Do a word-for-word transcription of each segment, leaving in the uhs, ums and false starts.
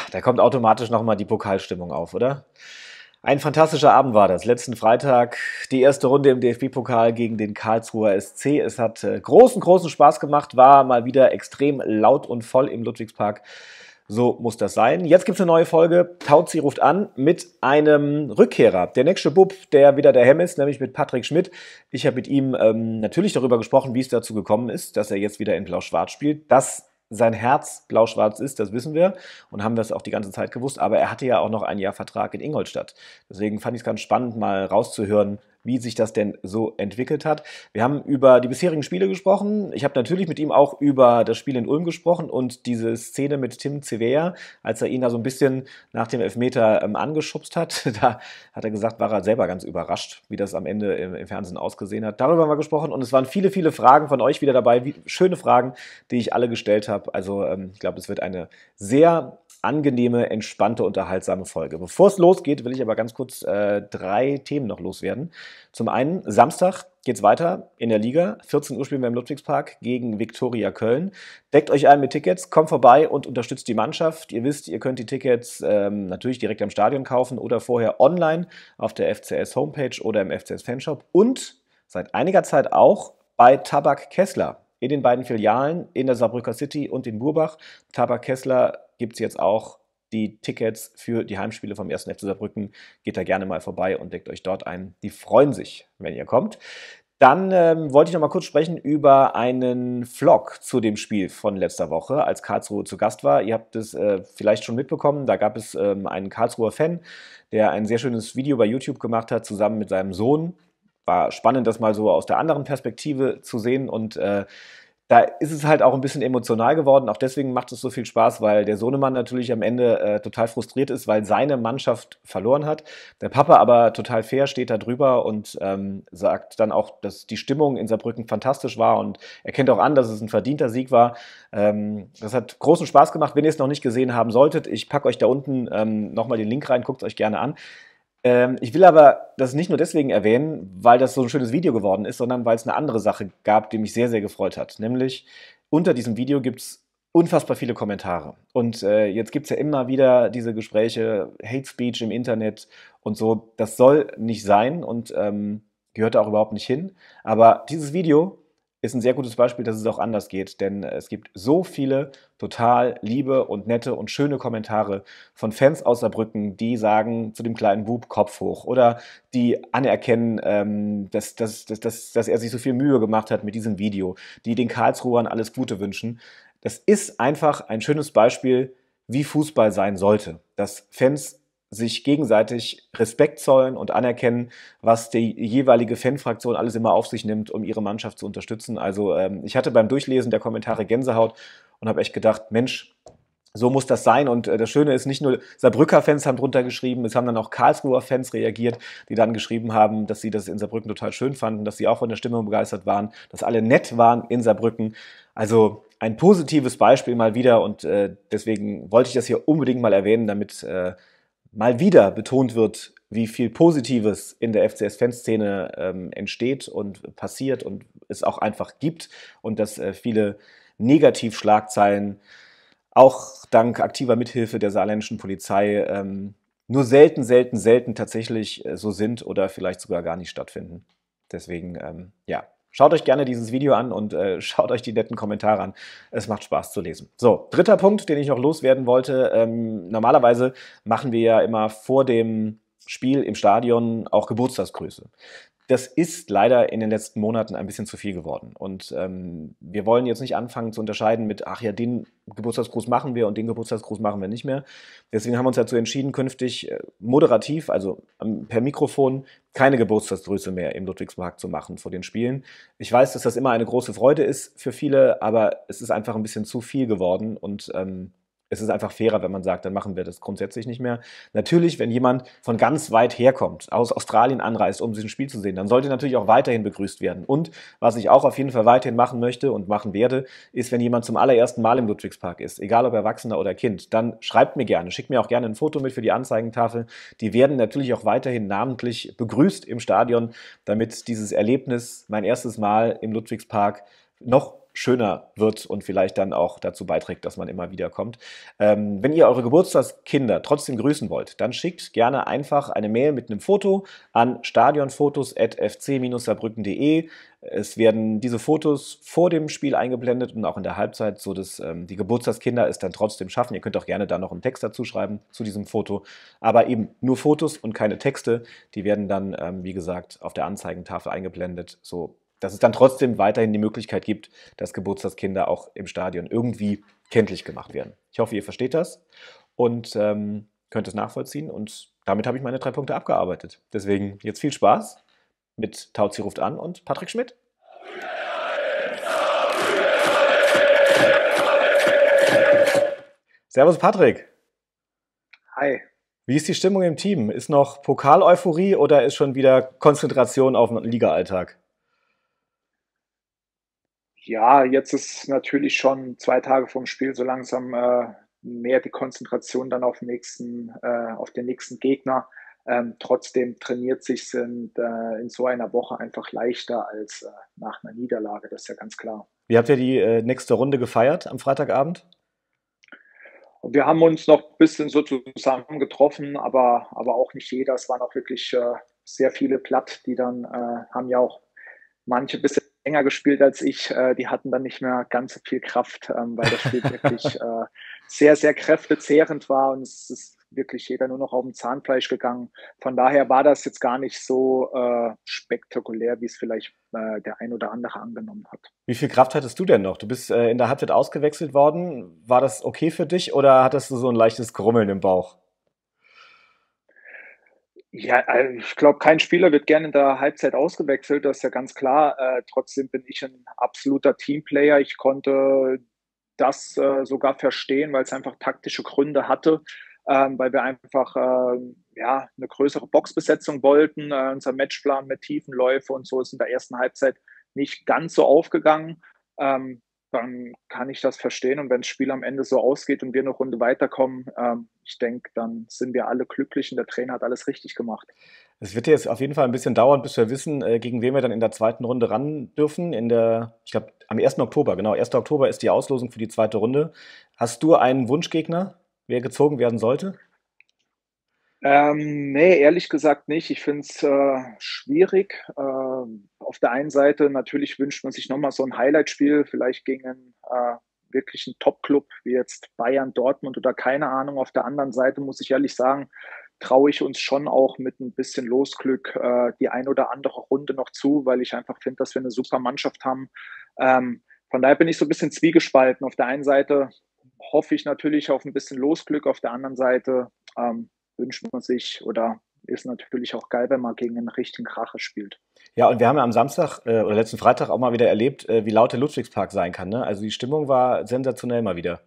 Da kommt automatisch nochmal die Pokalstimmung auf, oder? Ein fantastischer Abend war das. Letzten Freitag die erste Runde im D F B-Pokal gegen den Karlsruher S C. Es hat äh, großen, großen Spaß gemacht, war mal wieder extrem laut und voll im Ludwigspark. So muss das sein. Jetzt gibt es eine neue Folge. Tauzi ruft an mit einem Rückkehrer. Der nächste Bub, der wieder der Hem ist, nämlich mit Patrick Schmidt. Ich habe mit ihm ähm, natürlich darüber gesprochen, wie es dazu gekommen ist, dass er jetzt wieder in Blau-Schwarz spielt. Dass sein Herz blau-schwarz ist, das wissen wir und haben das auch die ganze Zeit gewusst. Aber er hatte ja auch noch ein Jahr Vertrag in Ingolstadt. Deswegen fand ich es ganz spannend, mal rauszuhören, wie sich das denn so entwickelt hat. Wir haben über die bisherigen Spiele gesprochen. Ich habe natürlich mit ihm auch über das Spiel in Ulm gesprochen und diese Szene mit Tim Cevea, als er ihn da so ein bisschen nach dem Elfmeter ähm, angeschubst hat. Da hat er gesagt, war er selber ganz überrascht, wie das am Ende im, im Fernsehen ausgesehen hat. Darüber haben wir gesprochen und es waren viele, viele Fragen von euch wieder dabei. Wie, schöne Fragen, die ich alle gestellt habe. Also ähm, ich glaube, es wird eine sehr angenehme, entspannte, unterhaltsame Folge. Bevor es losgeht, will ich aber ganz kurz äh, drei Themen noch loswerden. Zum einen, Samstag geht's weiter in der Liga. vierzehn Uhr spielen wir im Ludwigspark gegen Viktoria Köln. Deckt euch ein mit Tickets, kommt vorbei und unterstützt die Mannschaft. Ihr wisst, ihr könnt die Tickets ähm, natürlich direkt am Stadion kaufen oder vorher online auf der F C S Homepage oder im F C S Fanshop und seit einiger Zeit auch bei Tabak Kessler. In den beiden Filialen in der Saarbrücker City und in Burbach. Tabak Kessler gibt es jetzt auch die Tickets für die Heimspiele vom ersten F C Saarbrücken. Geht da gerne mal vorbei und deckt euch dort ein. Die freuen sich, wenn ihr kommt. Dann ähm, wollte ich noch mal kurz sprechen über einen Vlog zu dem Spiel von letzter Woche, als Karlsruhe zu Gast war. Ihr habt es äh, vielleicht schon mitbekommen, da gab es ähm, einen Karlsruher Fan, der ein sehr schönes Video bei YouTube gemacht hat, zusammen mit seinem Sohn. War spannend, das mal so aus der anderen Perspektive zu sehen und äh, da ist es halt auch ein bisschen emotional geworden. Auch deswegen macht es so viel Spaß, weil der Sohnemann natürlich am Ende äh, total frustriert ist, weil seine Mannschaft verloren hat. Der Papa aber total fair steht da drüber und ähm, sagt dann auch, dass die Stimmung in Saarbrücken fantastisch war und erkennt auch an, dass es ein verdienter Sieg war. Ähm, das hat großen Spaß gemacht. Wenn ihr es noch nicht gesehen haben solltet, ich packe euch da unten ähm, nochmal den Link rein, guckt es euch gerne an. Ähm, ich will aber das nicht nur deswegen erwähnen, weil das so ein schönes Video geworden ist, sondern weil es eine andere Sache gab, die mich sehr, sehr gefreut hat. Nämlich unter diesem Video gibt es unfassbar viele Kommentare. Und äh, jetzt gibt es ja immer wieder diese Gespräche, Hate Speech im Internet und so. Das soll nicht sein und ähm, gehört da auch überhaupt nicht hin. Aber dieses Video ist ein sehr gutes Beispiel, dass es auch anders geht, denn es gibt so viele total liebe und nette und schöne Kommentare von Fans aus Saarbrücken, die sagen zu dem kleinen Bub Kopf hoch oder die anerkennen, ähm, dass, dass, dass, dass, dass er sich so viel Mühe gemacht hat mit diesem Video, die den Karlsruhern alles Gute wünschen. Das ist einfach ein schönes Beispiel, wie Fußball sein sollte, dass Fans sich gegenseitig Respekt zollen und anerkennen, was die jeweilige Fanfraktion alles immer auf sich nimmt, um ihre Mannschaft zu unterstützen. Also ähm, ich hatte beim Durchlesen der Kommentare Gänsehaut und habe echt gedacht, Mensch, so muss das sein. Und äh, das Schöne ist, nicht nur Saarbrücker Fans haben drunter geschrieben, es haben dann auch Karlsruher Fans reagiert, die dann geschrieben haben, dass sie das in Saarbrücken total schön fanden, dass sie auch von der Stimmung begeistert waren, dass alle nett waren in Saarbrücken. Also ein positives Beispiel mal wieder und äh, deswegen wollte ich das hier unbedingt mal erwähnen, damit äh, mal wieder betont wird, wie viel Positives in der F C S-Fanszene ähm, entsteht und passiert und es auch einfach gibt und dass äh, viele Negativschlagzeilen auch dank aktiver Mithilfe der saarländischen Polizei ähm, nur selten, selten, selten tatsächlich äh, so sind oder vielleicht sogar gar nicht stattfinden. Deswegen, ähm, ja, schaut euch gerne dieses Video an und äh, schaut euch die netten Kommentare an. Es macht Spaß zu lesen. So, dritter Punkt, den ich noch loswerden wollte. Ähm, normalerweise machen wir ja immer vor dem Spiel im Stadion auch Geburtstagsgrüße. Das ist leider in den letzten Monaten ein bisschen zu viel geworden. Und ähm, wir wollen jetzt nicht anfangen zu unterscheiden mit, ach ja, den Geburtstagsgruß machen wir und den Geburtstagsgruß machen wir nicht mehr. Deswegen haben wir uns dazu entschieden, künftig äh, moderativ, also ähm, per Mikrofon, keine Geburtstagsgrüße mehr im Ludwigspark zu machen vor den Spielen. Ich weiß, dass das immer eine große Freude ist für viele, aber es ist einfach ein bisschen zu viel geworden und ähm, es ist einfach fairer, wenn man sagt, dann machen wir das grundsätzlich nicht mehr. Natürlich, wenn jemand von ganz weit herkommt, aus Australien anreist, um sich ein Spiel zu sehen, dann sollte natürlich auch weiterhin begrüßt werden. Und was ich auch auf jeden Fall weiterhin machen möchte und machen werde, ist, wenn jemand zum allerersten Mal im Ludwigspark ist, egal ob Erwachsener oder Kind, dann schreibt mir gerne, schickt mir auch gerne ein Foto mit für die Anzeigentafel. Die werden natürlich auch weiterhin namentlich begrüßt im Stadion, damit dieses Erlebnis, mein erstes Mal im Ludwigspark, noch schöner wird und vielleicht dann auch dazu beiträgt, dass man immer wieder kommt. Ähm, wenn ihr eure Geburtstagskinder trotzdem grüßen wollt, dann schickt gerne einfach eine Mail mit einem Foto an stadionfotos at f c saarbrücken punkt de. Es werden diese Fotos vor dem Spiel eingeblendet und auch in der Halbzeit, so dass ähm, die Geburtstagskinder es dann trotzdem schaffen. Ihr könnt auch gerne da noch einen Text dazu schreiben zu diesem Foto, aber eben nur Fotos und keine Texte. Die werden dann, ähm, wie gesagt, auf der Anzeigentafel eingeblendet, so dass es dann trotzdem weiterhin die Möglichkeit gibt, dass Geburtstagskinder auch im Stadion irgendwie kenntlich gemacht werden. Ich hoffe, ihr versteht das und ähm, könnt es nachvollziehen. Und damit habe ich meine drei Punkte abgearbeitet. Deswegen jetzt viel Spaß mit Tauzi ruft an und Patrick Schmidt. Servus Patrick. Hi. Wie ist die Stimmung im Team? Ist noch Pokal-Euphorie oder ist schon wieder Konzentration auf den Liga-Alltag? Ja, jetzt ist natürlich schon zwei Tage vorm Spiel so langsam äh, mehr die Konzentration dann auf, nächsten, äh, auf den nächsten Gegner. Ähm, trotzdem trainiert sich in, äh, in so einer Woche einfach leichter als äh, nach einer Niederlage, das ist ja ganz klar. Wie habt ihr die äh, nächste Runde gefeiert am Freitagabend? Und wir haben uns noch ein bisschen so zusammen getroffen, aber, aber auch nicht jeder. Es waren auch wirklich äh, sehr viele platt, die dann äh, haben ja auch manche ein bisschen länger gespielt als ich. Äh, die hatten dann nicht mehr ganz so viel Kraft, ähm, weil das Spiel wirklich äh, sehr, sehr kräftezehrend war und es ist wirklich jeder nur noch auf dem Zahnfleisch gegangen. Von daher war das jetzt gar nicht so äh, spektakulär, wie es vielleicht äh, der ein oder andere angenommen hat. Wie viel Kraft hattest du denn noch? Du bist äh, in der Halbzeit ausgewechselt worden. War das okay für dich oder hattest du so ein leichtes Grummeln im Bauch? Ja, also ich glaube, kein Spieler wird gerne in der Halbzeit ausgewechselt, das ist ja ganz klar. Äh, trotzdem bin ich ein absoluter Teamplayer. Ich konnte das äh, sogar verstehen, weil es einfach taktische Gründe hatte, ähm, weil wir einfach äh, ja, eine größere Boxbesetzung wollten. Äh, unser Matchplan mit Tiefenläufe und so ist in der ersten Halbzeit nicht ganz so aufgegangen. Ähm, Dann kann ich das verstehen. Und wenn das Spiel am Ende so ausgeht und wir eine Runde weiterkommen, ähm, ich denke, dann sind wir alle glücklich und der Trainer hat alles richtig gemacht. Es wird jetzt auf jeden Fall ein bisschen dauern, bis wir wissen, äh, gegen wen wir dann in der zweiten Runde ran dürfen. In der, ich glaube, am ersten Oktober, genau, erster Oktober ist die Auslosung für die zweite Runde. Hast du einen Wunschgegner, wer gezogen werden sollte? Ähm, nee, ehrlich gesagt nicht. Ich finde es äh, schwierig. Ähm, auf der einen Seite natürlich wünscht man sich nochmal so ein Highlight-Spiel, vielleicht gegen einen äh, wirklichen Top-Club wie jetzt Bayern, Dortmund oder keine Ahnung. Auf der anderen Seite muss ich ehrlich sagen, traue ich uns schon auch mit ein bisschen Losglück äh, die ein oder andere Runde noch zu, weil ich einfach finde, dass wir eine super Mannschaft haben. Ähm, von daher bin ich so ein bisschen zwiegespalten. Auf der einen Seite hoffe ich natürlich auf ein bisschen Losglück, auf der anderen Seite ähm, wünscht man sich oder ist natürlich auch geil, wenn man gegen einen richtigen Kracher spielt. Ja, und wir haben ja am Samstag äh, oder letzten Freitag auch mal wieder erlebt, äh, wie laut der Ludwigspark sein kann. Ne? Also die Stimmung war sensationell mal wieder.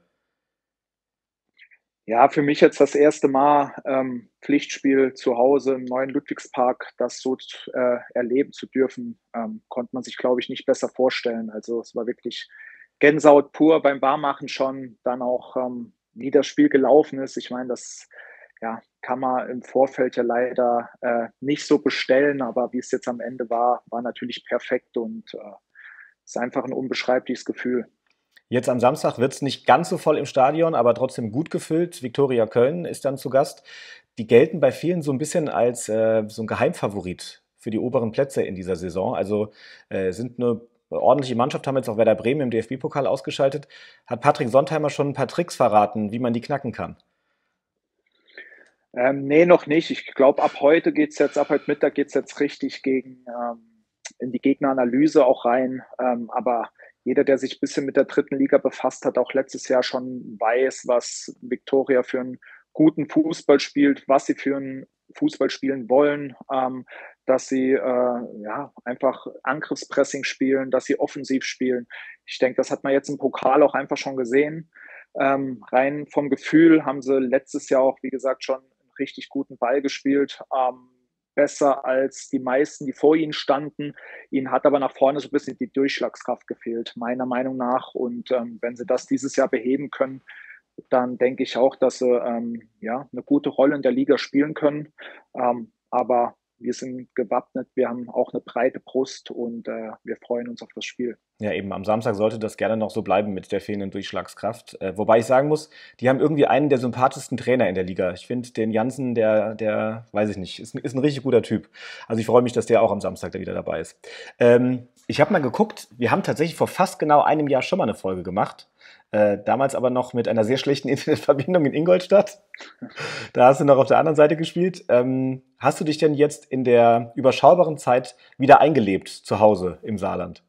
Ja, für mich jetzt das erste Mal ähm, Pflichtspiel zu Hause im neuen Ludwigspark, das so äh, erleben zu dürfen, ähm, konnte man sich, glaube ich, nicht besser vorstellen. Also es war wirklich Gänsehaut pur beim Barmachen schon, dann auch ähm, wie das Spiel gelaufen ist. Ich meine, das ja, kann man im Vorfeld ja leider äh, nicht so bestellen, aber wie es jetzt am Ende war, war natürlich perfekt und äh, ist einfach ein unbeschreibliches Gefühl. Jetzt am Samstag wird es nicht ganz so voll im Stadion, aber trotzdem gut gefüllt. Viktoria Köln ist dann zu Gast. Die gelten bei vielen so ein bisschen als äh, so ein Geheimfavorit für die oberen Plätze in dieser Saison. Also äh, sind eine ordentliche Mannschaft, haben jetzt auch Werder Bremen im D F B-Pokal ausgeschaltet. Hat Patrick Sontheimer schon ein paar Tricks verraten, wie man die knacken kann? Ähm, nee, noch nicht. Ich glaube, ab heute geht's jetzt, ab heute Mittag geht's jetzt richtig gegen ähm, in die Gegneranalyse auch rein. Ähm, aber jeder, der sich ein bisschen mit der dritten Liga befasst hat, auch letztes Jahr schon weiß, was Viktoria für einen guten Fußball spielt, was sie für einen Fußball spielen wollen, ähm, dass sie äh, ja einfach Angriffspressing spielen, dass sie offensiv spielen. Ich denke, das hat man jetzt im Pokal auch einfach schon gesehen. Ähm, rein vom Gefühl haben sie letztes Jahr auch, wie gesagt, schon einen richtig guten Ball gespielt. Ähm, besser als die meisten, die vor ihnen standen. Ihnen hat aber nach vorne so ein bisschen die Durchschlagskraft gefehlt, meiner Meinung nach. Und ähm, wenn sie das dieses Jahr beheben können, dann denke ich auch, dass sie ähm, ja, eine gute Rolle in der Liga spielen können. Ähm, aber wir sind gewappnet, wir haben auch eine breite Brust und äh, wir freuen uns auf das Spiel. Ja, eben am Samstag sollte das gerne noch so bleiben mit der fehlenden Durchschlagskraft. Äh, wobei ich sagen muss, die haben irgendwie einen der sympathischsten Trainer in der Liga. Ich finde den Jansen, der, der, weiß ich nicht, ist, ein- ist ein richtig guter Typ. Also ich freue mich, dass der auch am Samstag da wieder dabei ist. Ähm, ich habe mal geguckt, wir haben tatsächlich vor fast genau einem Jahr schon mal eine Folge gemacht. Äh, damals aber noch mit einer sehr schlechten Internetverbindung in Ingolstadt. Da hast du noch auf der anderen Seite gespielt. Ähm, hast du dich denn jetzt in der überschaubaren Zeit wieder eingelebt zu Hause im Saarland?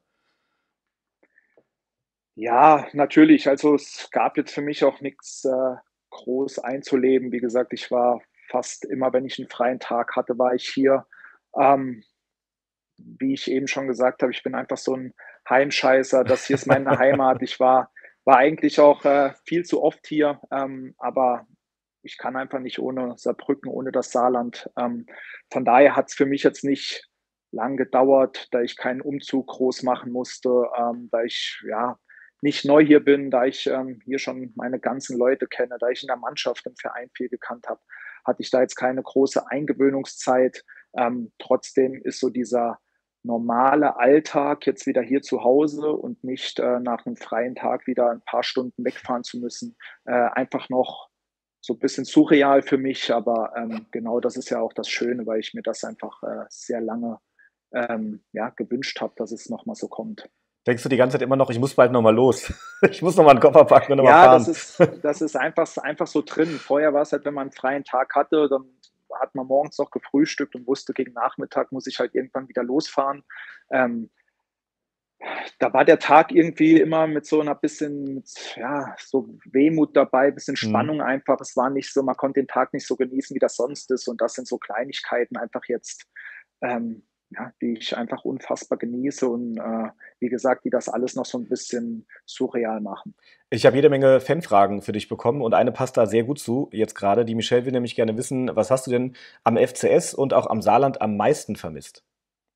Ja, natürlich. Also es gab jetzt für mich auch nichts äh, groß einzuleben. Wie gesagt, ich war fast immer, wenn ich einen freien Tag hatte, war ich hier. Ähm, Wie ich eben schon gesagt habe, ich bin einfach so ein Heimscheißer. Das hier ist meine Heimat. Ich war war eigentlich auch äh, viel zu oft hier, ähm, aber ich kann einfach nicht ohne Saarbrücken, ohne das Saarland. Ähm, von daher hat es für mich jetzt nicht lang gedauert, da ich keinen Umzug groß machen musste, ähm, da ich ja nicht neu hier bin, da ich ähm, hier schon meine ganzen Leute kenne, da ich in der Mannschaft im Verein viel gekannt habe, hatte ich da jetzt keine große Eingewöhnungszeit. Ähm, trotzdem ist so dieser normale Alltag jetzt wieder hier zu Hause und nicht äh, nach einem freien Tag wieder ein paar Stunden wegfahren zu müssen, äh, einfach noch so ein bisschen surreal für mich, aber ähm, genau das ist ja auch das Schöne, weil ich mir das einfach äh, sehr lange ähm, ja, gewünscht habe, dass es nochmal so kommt. Denkst du die ganze Zeit immer noch, ich muss bald nochmal los? Ich muss nochmal einen Koffer packen und nochmal Ja, das fahren. ist, das ist einfach, einfach so drin. Vorher war es halt, wenn man einen freien Tag hatte, dann hat man morgens noch gefrühstückt und wusste, gegen Nachmittag muss ich halt irgendwann wieder losfahren. Ähm, Da war der Tag irgendwie immer mit so einer bisschen, mit, ja, so Wehmut dabei, bisschen Hm. Spannung einfach. Es war nicht so, man konnte den Tag nicht so genießen, wie das sonst ist. Und das sind so Kleinigkeiten einfach jetzt, ähm, ja, die ich einfach unfassbar genieße und äh, wie gesagt, die das alles noch so ein bisschen surreal machen. Ich habe jede Menge Fanfragen für dich bekommen und eine passt da sehr gut zu jetzt gerade. Die Michelle will nämlich gerne wissen, was hast du denn am F C S und auch am Saarland am meisten vermisst?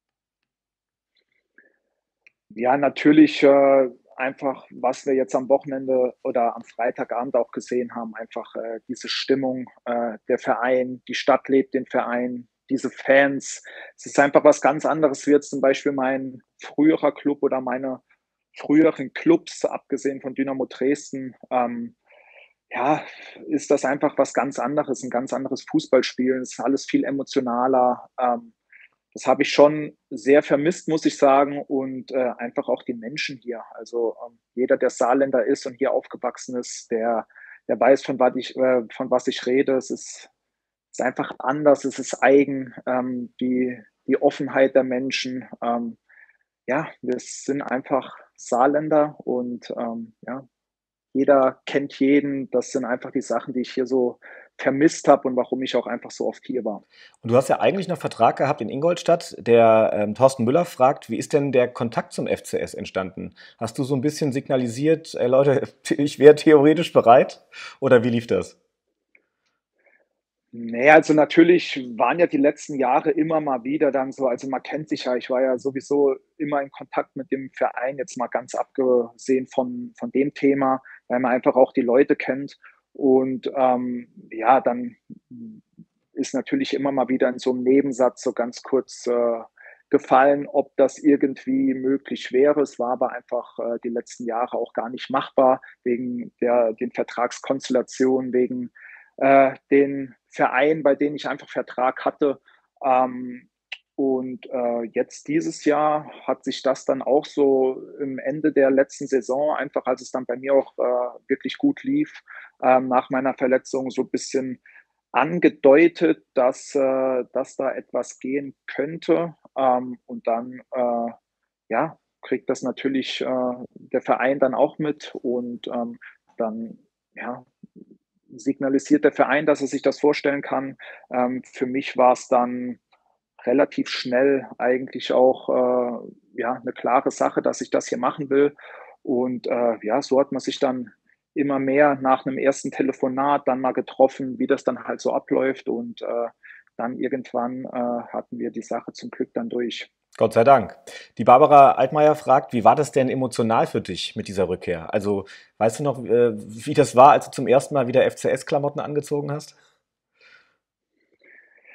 Ja, natürlich äh, einfach, was wir jetzt am Wochenende oder am Freitagabend auch gesehen haben, einfach äh, diese Stimmung, äh, der Verein, die Stadt lebt den Verein, diese Fans. Es ist einfach was ganz anderes, wie jetzt zum Beispiel mein früherer Club oder meine früheren Clubs, abgesehen von Dynamo Dresden. Ähm, ja, ist das einfach was ganz anderes, ein ganz anderes Fußballspielen. Es ist alles viel emotionaler. Ähm, das habe ich schon sehr vermisst, muss ich sagen. Und äh, einfach auch die Menschen hier. Also ähm, jeder, der Saarländer ist und hier aufgewachsen ist, der, der weiß, von was ich, äh, von was ich rede. Es ist, es ist einfach anders, es ist eigen. Ähm, die, die Offenheit der Menschen. Ähm, ja, wir sind einfach Saarländer und ähm, ja, jeder kennt jeden. Das sind einfach die Sachen, die ich hier so vermisst habe und warum ich auch einfach so oft hier war. Und du hast ja eigentlich noch Vertrag gehabt in Ingolstadt. Der ähm, Thorsten Müller fragt, wie ist denn der Kontakt zum F C S entstanden? Hast du so ein bisschen signalisiert, ey Leute, ich wäre theoretisch bereit? Oder wie lief das? Ne, also natürlich waren ja die letzten Jahre immer mal wieder dann so, also man kennt sich ja, ich war ja sowieso immer in Kontakt mit dem Verein, jetzt mal ganz abgesehen von von dem Thema, weil man einfach auch die Leute kennt. Und, ähm, ja, dann ist natürlich immer mal wieder in so einem Nebensatz so ganz kurz, äh, gefallen, ob das irgendwie möglich wäre. Es war aber einfach, äh, die letzten Jahre auch gar nicht machbar wegen der den Vertragskonstellationen, wegen äh, den Verein, bei denen ich einfach Vertrag hatte. Ähm, und äh, jetzt dieses Jahr hat sich das dann auch so im Ende der letzten Saison, einfach als es dann bei mir auch äh, wirklich gut lief, ähm, nach meiner Verletzung so ein bisschen angedeutet, dass, äh, dass da etwas gehen könnte. Ähm, und dann, äh, ja, kriegt das natürlich äh, der Verein dann auch mit und ähm, dann, ja, signalisiert der Verein, dass er sich das vorstellen kann. Ähm, für mich war es dann relativ schnell eigentlich auch äh, ja, eine klare Sache, dass ich das hier machen will. Und äh, ja, so hat man sich dann immer mehr nach einem ersten Telefonat dann mal getroffen, wie das dann halt so abläuft. Und äh, dann irgendwann äh, hatten wir die Sache zum Glück dann durch. Gott sei Dank. Die Barbara Altmaier fragt, wie war das denn emotional für dich mit dieser Rückkehr? Also, weißt du noch, äh, wie das war, als du zum ersten Mal wieder F C S-Klamotten angezogen hast?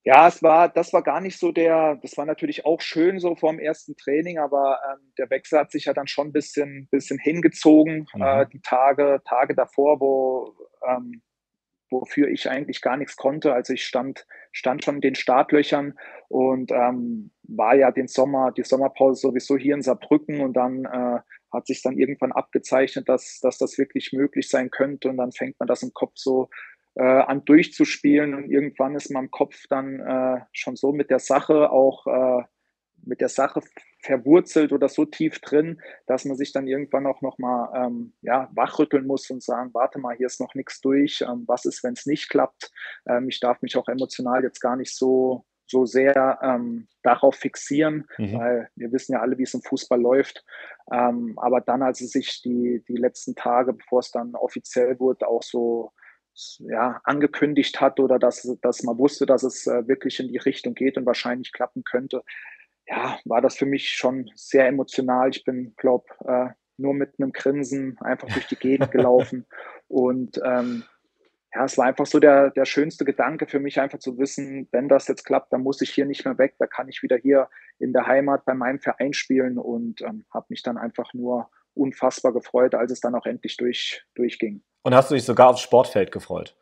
Ja, es war das war gar nicht so der das war natürlich auch schön so vorm ersten Training, aber, ähm, der Wechsel hat sich ja dann schon 'n bisschen bisschen hingezogen, äh, Mhm. die Tage Tage davor, wo ähm, wofür ich eigentlich gar nix konnte. Also, ich stand stand schon in den Startlöchern und, ähm, war ja den Sommer die Sommerpause sowieso hier in Saarbrücken und dann, äh, hat sich's dann irgendwann abgezeichnet, dass dass das wirklich möglich sein könnte und dann fängt man das im Kopf so, äh, an durchzuspielen und irgendwann ist man im Kopf dann, äh, schon so mit der Sache auch, äh mit der Sache v verwurzelt oder so tief drin, dass man sich dann irgendwann auch noch mal, ähm, ja, wachrütteln muss und sagen: „Warte mal, hier ist noch nix durch. Ähm, was ist, wenn's nicht klappt?“ Ähm, ich darf mich auch emotional jetzt gar nicht so so sehr, ähm, darauf fixieren, Mhm. weil wir wissen ja alle, wie's im Fußball läuft. Ähm, aber dann, als es sich die die letzten Tage, bevor's dann offiziell wurde, auch so s ja, angekündigt hat oder dass dass man wusste, dass es, äh, wirklich in die Richtung geht und wahrscheinlich klappen könnte, ja, war das für mich schon sehr emotional. Ich bin, glaube, äh, nur mit 'nem Grinsen einfach durch die Gegend gelaufen und, ähm, ja, es war einfach so der der schönste Gedanke für mich, einfach zu wissen: „Wenn das jetzt klappt, dann muss ich hier nicht mehr weg. Da kann ich wieder hier in der Heimat bei meinem Verein spielen“ und, ähm, habe mich dann einfach nur unfassbar gefreut, als es dann auch endlich durch durchging. Und hast du dich sogar aufs Sportfeld gefreut?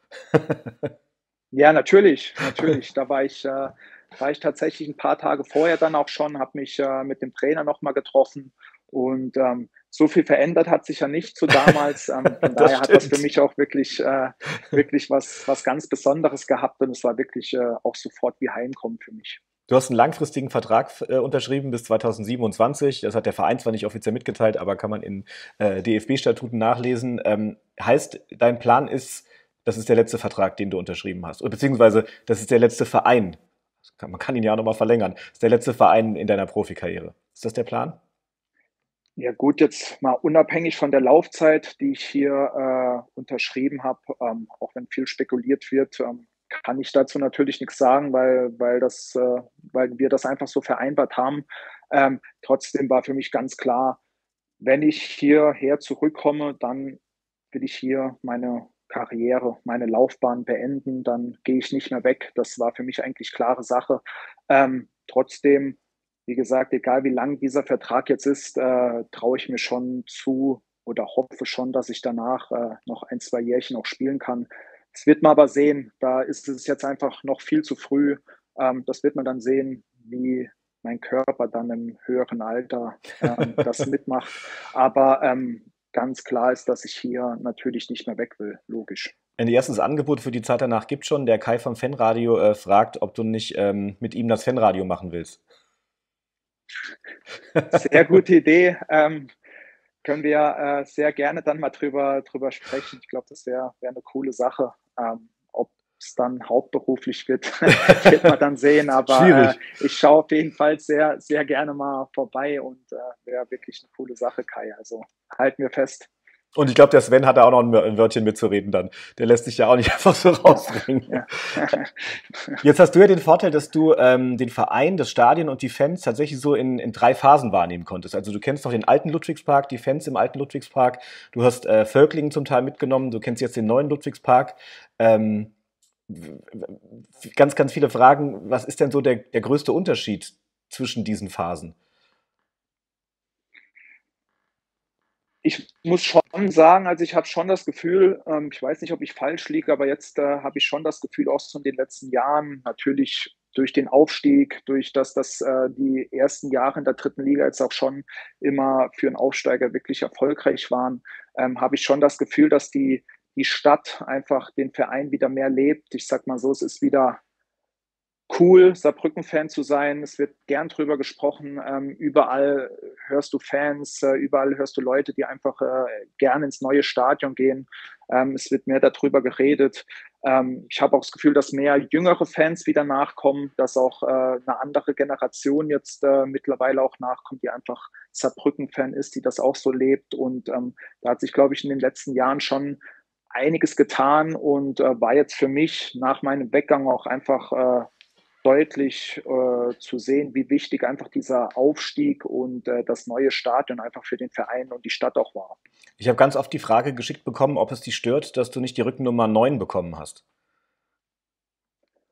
Ja, natürlich, natürlich. Da war ich äh, war ich tatsächlich 'n paar Tage vorher dann auch schon, habe mich, äh, mit dem Trainer noch mal getroffen und, ähm, so viel verändert hat sich ja nicht zu damals. Ähm, von Das daher hat das für stimmt. mich auch wirklich äh, wirklich was was ganz Besonderes gehabt und es war wirklich, äh, auch sofort wie Heimkommen für mich. Du hast 'n langfristigen Vertrag f äh, unterschrieben bis zweitausendsiebenundzwanzig. Das hat der Verein zwar nicht offiziell mitgeteilt, aber kann man in, äh, DFB-Statuten nachlesen. Ähm, heißt, dein Plan ist, das ist der letzte Vertrag, den du unterschrieben hast oder beziehungsweise das ist der letzte Verein. Man kann ihn ja auch noch mal verlängern. Ist der letzte Verein in deiner Profikarriere. Ist das der Plan? Ja gut, jetzt mal unabhängig von der Laufzeit, die ich hier, äh, unterschrieben habe, ähm, auch wenn viel spekuliert wird, ähm, kann ich dazu natürlich nix sagen, weil weil das äh, weil wir das einfach so vereinbart haben. Ähm, trotzdem war für mich ganz klar, wenn ich hierher zurückkomme, dann will ich hier meine Karriere, meine Laufbahn beenden, dann gehe ich nicht mehr weg. Das war für mich eigentlich klare Sache. Ähm, trotzdem, wie gesagt, egal wie lang dieser Vertrag jetzt ist, äh, traue ich mir schon zu oder hoffe schon, dass ich danach, äh, noch ein, zwei Jährchen auch spielen kann. Das wird man aber sehen. Da ist es jetzt einfach noch viel zu früh. Ähm, das wird man dann sehen, wie mein Körper dann im höheren Alter, ähm, das mitmacht. Aber, ähm, ganz klar ist, dass ich hier natürlich nicht mehr weg will, logisch. Ein erstes Angebot für die Zeit danach gibt's schon. Der Kai vom Fanradio, äh, fragt, ob du nicht, ähm, mit ihm das Fanradio machen willst. Sehr gute Idee. Ähm, können wir, äh, sehr gerne dann mal drüber drüber sprechen. Ich glaube, das wäre wäre 'ne coole Sache. Ähm, ob's dann hauptberuflich wird, wird man dann sehen, aber, Schwierig. äh, ich schaue auf jeden Fall sehr, sehr gerne mal vorbei und, äh, wäre wirklich 'ne coole Sache, Kai. Also, halten wir fest. Und ich glaube, der Sven hat da auch noch 'n Wör 'n Wörtchen mitzureden dann. Der lässt sich ja auch nicht einfach so Ja, rausbringen. ja. Jetzt hast du ja den Vorteil, dass du, ähm, den Verein, das Stadion und die Fans tatsächlich so in in drei Phasen wahrnehmen konntest. Also, du kennst noch den alten Ludwigspark, die Fans im alten Ludwigspark. Du hast, äh, Völklingen zum Teil mitgenommen. Du kennst jetzt den neuen Ludwigspark. Ähm, w w ganz, ganz viele Fragen. Was ist denn so der der größte Unterschied zwischen diesen Phasen? Ich muss schon sagen, also, ich habe schon das Gefühl ähm, ich weiß nicht, ob ich falsch liege, aber jetzt, äh, habe ich schon das Gefühl, auch so in den letzten Jahren, natürlich durch den Aufstieg, durch das dass, äh, die ersten Jahre in der dritten Liga jetzt auch schon immer für 'n Aufsteiger wirklich erfolgreich waren, ähm, habe ich schon das Gefühl, dass die die Stadt einfach den Verein wieder mehr lebt. Ich sage mal so, es ist wieder cool, Saarbrücken-Fan zu sein. Es wird gern drüber gesprochen. Ähm, überall hörst du Fans, äh, überall hörst du Leute, die einfach, äh, gerne ins neue Stadion gehen. Ähm, es wird mehr da drüber geredet. Ähm, ich habe auch das Gefühl, dass mehr jüngere Fans wieder nachkommen, dass auch, äh, 'ne andere Generation jetzt, äh, mittlerweile auch nachkommt, die einfach Saarbrücken-Fan ist, die das auch so lebt. Und, ähm, da hat sich, glaube ich, in den letzten Jahren schon einiges getan und, äh, war jetzt für mich nach meinem Weggang auch einfach, äh, deutlich, äh, zu sehen, wie wichtig einfach dieser Aufstieg und, äh, das neue Stadion einfach für den Verein und die Stadt auch war. Ich habe ganz oft die Frage geschickt bekommen, ob es dich stört, dass du nicht die Rückennummer neun bekommen hast.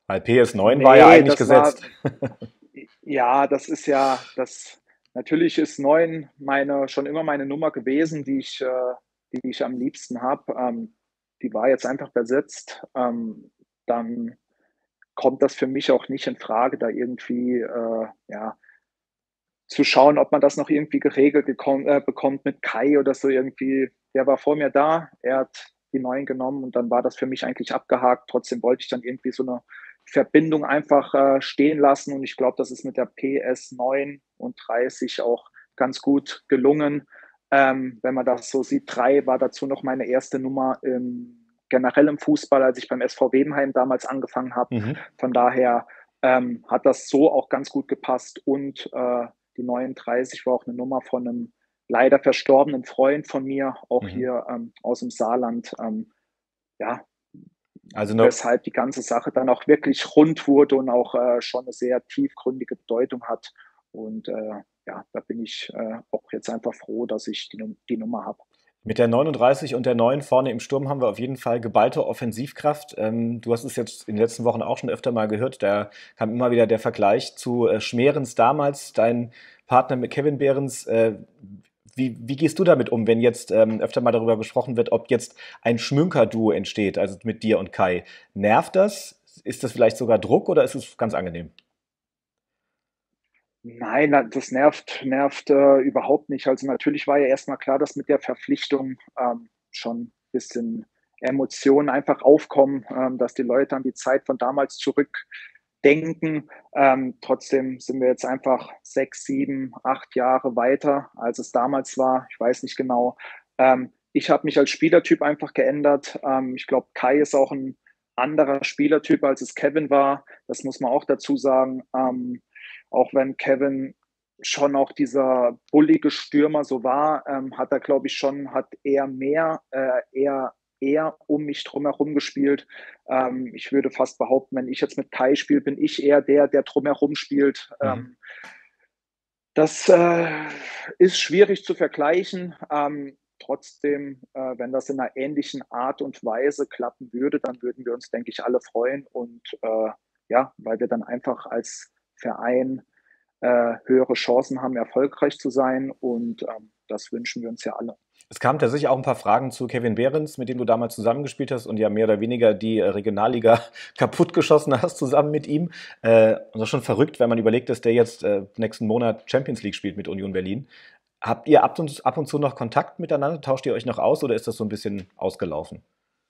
Weil P S neun war ja Nee, eigentlich das war, gesetzt. ja, das ist ja, das, natürlich ist neun meine, schon immer meine Nummer gewesen, die ich, äh, die ich am liebsten habe. Ähm, die war jetzt einfach besetzt. Ähm, dann kommt das für mich auch nicht in Frage, da irgendwie, äh, ja, zu schauen, ob man das noch irgendwie geregelt gekommen, äh, bekommt mit Kai oder so irgendwie. Der war vor mir da, er hat die neuen genommen und dann war das für mich eigentlich abgehakt. Trotzdem wollte ich dann irgendwie so eine Verbindung einfach äh, stehen lassen und ich glaube, das ist mit der P S neun und dreißig auch ganz gut gelungen. Ähm, wenn man das so sieht, drei war dazu noch meine erste Nummer im, generell im Fußball, als ich beim S V Webenheim damals angefangen habe. Mhm. Von daher ähm, hat das so auch ganz gut gepasst und äh, die neununddreißig war auch eine Nummer von einem leider verstorbenen Freund von mir, auch Mhm. hier ähm, aus dem Saarland. Ähm, ja, Also eine, weshalb die ganze Sache dann auch wirklich rund wurde und auch äh, schon eine sehr tiefgründige Bedeutung hat. Und äh, ja, da bin ich äh, auch jetzt einfach froh, dass ich die, die Nummer habe. mit der neununddreißig und der neun vorne im Sturm haben wir auf jeden Fall geballte Offensivkraft. Ähm, du hast es jetzt in den letzten Wochen auch schon öfter mal gehört. Da kam immer wieder der Vergleich zu äh, Schmerens damals, dein Partner mit Kevin Behrens. Äh, wie, wie gehst du damit um, wenn jetzt ähm, öfter mal darüber gesprochen wird, ob jetzt ein Schmünker-Duo entsteht, also mit dir und Kai? Nervt das? Ist das vielleicht sogar Druck oder ist es ganz angenehm? Nein, das nervt, nervt äh, überhaupt nicht. Also natürlich war ja erstmal klar, dass mit der Verpflichtung ähm, schon ein bisschen Emotionen einfach aufkommen, ähm, dass die Leute an die Zeit von damals zurückdenken. Ähm, trotzdem sind wir jetzt einfach sechs, sieben, acht Jahre weiter, als es damals war. Ich weiß nicht genau. Ähm, ich habe mich als Spielertyp einfach geändert. Ähm, ich glaube, Kai ist auch ein anderer Spielertyp, als es Kevin war. Das muss man auch dazu sagen. Ähm, auch wenn Kevin schon auch dieser bullige Stürmer so war, ähm, hat er, glaube ich, schon, hat eher mehr, äh, eher, eher um mich drumherum gespielt. Ähm, ich würde fast behaupten, wenn ich jetzt mit Kai spiele, bin ich eher der, der drumherum spielt. Mhm. Ähm, das äh, ist schwierig zu vergleichen. Ähm, trotzdem, äh, wenn das in einer ähnlichen Art und Weise klappen würde, dann würden wir uns, denke ich, alle freuen. Und äh, ja, weil wir dann einfach als Verein äh, höhere Chancen haben, erfolgreich zu sein. Und ähm, das wünschen wir uns ja alle. Es kamen tatsächlich auch ein paar Fragen zu Kevin Behrens, mit dem du damals zusammengespielt hast und ja mehr oder weniger die äh, Regionalliga kaputtgeschossen hast zusammen mit ihm. Äh, und das ist schon verrückt, wenn man überlegt, dass der jetzt äh, nächsten Monat Champions League spielt mit Union Berlin. Habt ihr ab und, ab und zu noch Kontakt miteinander? Tauscht ihr euch noch aus oder ist das so ein bisschen ausgelaufen?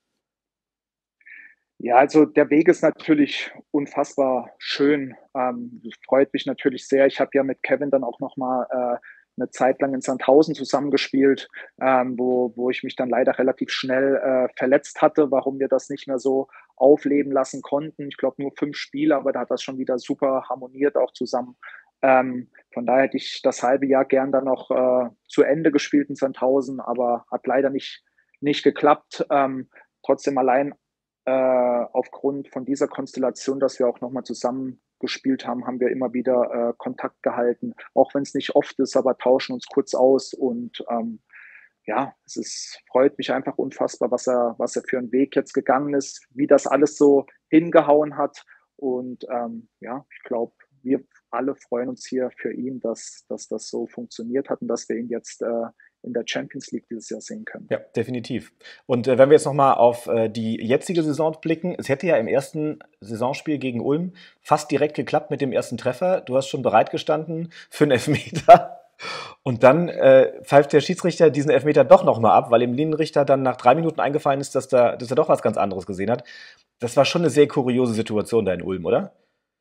Ja, also der Weg ist natürlich unfassbar schön. Ähm, das freut mich natürlich sehr. Ich habe ja mit Kevin dann auch noch mal äh, eine Zeit lang in Sandhausen zusammengespielt, ähm, wo, wo ich mich dann leider relativ schnell äh, verletzt hatte, warum wir das nicht mehr so aufleben lassen konnten. Ich glaube nur fünf Spiele, aber da hat das schon wieder super harmoniert auch zusammen. Ähm, von daher hätte ich das halbe Jahr gern dann noch äh, zu Ende gespielt in Sandhausen, aber hat leider nicht, nicht geklappt. Ähm, trotzdem allein äh, aufgrund von dieser Konstellation, dass wir auch nochmal zusammen gespielt haben, haben wir immer wieder äh, Kontakt gehalten, auch wenn es nicht oft ist, aber tauschen uns kurz aus und ähm, ja, es ist, freut mich einfach unfassbar, was er, was er für einen Weg jetzt gegangen ist, wie das alles so hingehauen hat und ähm, ja, ich glaube, wir alle freuen uns hier für ihn, dass, dass das so funktioniert hat und dass wir ihn jetzt äh, in der Champions League dieses Jahr sehen können. Ja, definitiv. Und äh, wenn wir jetzt nochmal auf äh, die jetzige Saison blicken, es hätte ja im ersten Saisonspiel gegen Ulm fast direkt geklappt mit dem ersten Treffer. Du hast schon bereit gestanden für einen Elfmeter. Und dann äh, pfeift der Schiedsrichter diesen Elfmeter doch nochmal ab, weil dem Linienrichter dann nach drei Minuten eingefallen ist, dass, da, dass er doch was ganz anderes gesehen hat. Das war schon eine sehr kuriose Situation da in Ulm, oder?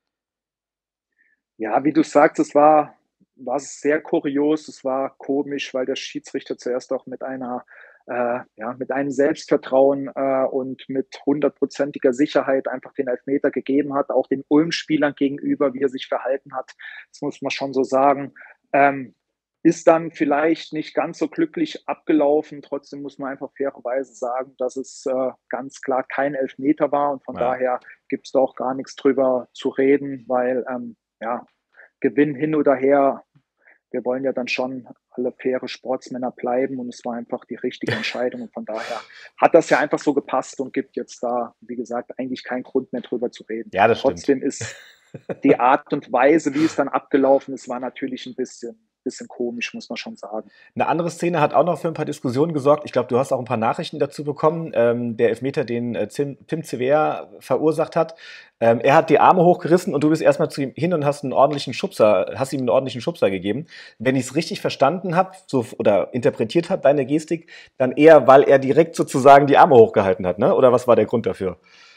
Ja, wie du sagst, es war, war sehr kurios, es war komisch, weil der Schiedsrichter zuerst auch mit einer, äh, ja, mit einem Selbstvertrauen äh, und mit hundertprozentiger Sicherheit einfach den Elfmeter gegeben hat, auch den Ulm-Spielern gegenüber, wie er sich verhalten hat. Das muss man schon so sagen. Ähm, ist dann vielleicht nicht ganz so glücklich abgelaufen. Trotzdem muss man einfach fairerweise sagen, dass es äh, ganz klar kein Elfmeter war und von Ja. daher gibt es da auch gar nichts drüber zu reden, weil ähm, ja, Gewinn hin oder her, wir wollen ja dann schon alle faire Sportsmänner bleiben und es war einfach die richtige Entscheidung. Und von daher hat das ja einfach so gepasst und gibt jetzt da, wie gesagt, eigentlich keinen Grund mehr drüber zu reden. Ja, das stimmt. Trotzdem ist die Art und Weise, wie es dann abgelaufen ist, war natürlich ein bisschen, bisschen komisch, muss man schon sagen. Eine andere Szene hat auch noch für ein paar Diskussionen gesorgt. Ich glaube, du hast auch ein paar Nachrichten dazu bekommen. Ähm, der Elfmeter, den äh, Tim, Tim Cevea verursacht hat. Ähm, er hat die Arme hochgerissen und du bist erstmal zu ihm hin und hast einen ordentlichen Schubser, hast ihm einen ordentlichen Schubser gegeben. Wenn ich es richtig verstanden habe, so, oder interpretiert habe, deine Gestik, dann eher, weil er direkt sozusagen die Arme hochgehalten hat, ne? Oder was war der Grund dafür?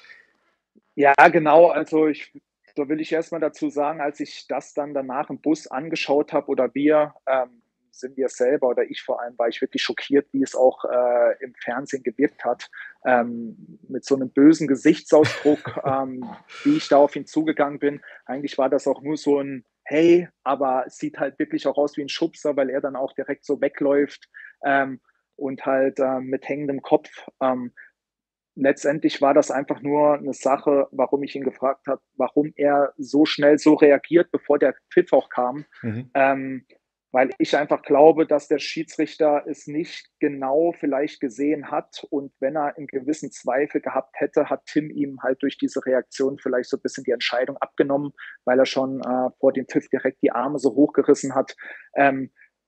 Ja, genau. Also ich, da will ich erstmal dazu sagen, als ich das dann danach im Bus angeschaut habe oder wir, ähm, sind wir selber oder ich vor allem, war ich wirklich schockiert, wie es auch äh, im Fernsehen gewirkt hat. Ähm, mit so einem bösen Gesichtsausdruck, ähm, wie ich da auf ihn zugegangen bin. Eigentlich war das auch nur so ein Hey, aber es sieht halt wirklich auch aus wie ein Schubser, weil er dann auch direkt so wegläuft ähm, und halt äh, mit hängendem Kopf. Ähm, letztendlich war das einfach nur eine Sache, warum ich ihn gefragt habe, warum er so schnell so reagiert, bevor der Pfiff auch kam. Mhm. Ähm, weil ich einfach glaube, dass der Schiedsrichter es nicht genau vielleicht gesehen hat. Und wenn er einen gewissen Zweifel gehabt hätte, hat Tim ihm halt durch diese Reaktion vielleicht so ein bisschen die Entscheidung abgenommen, weil er schon äh, vor dem Pfiff direkt die Arme so hochgerissen hat. Ähm,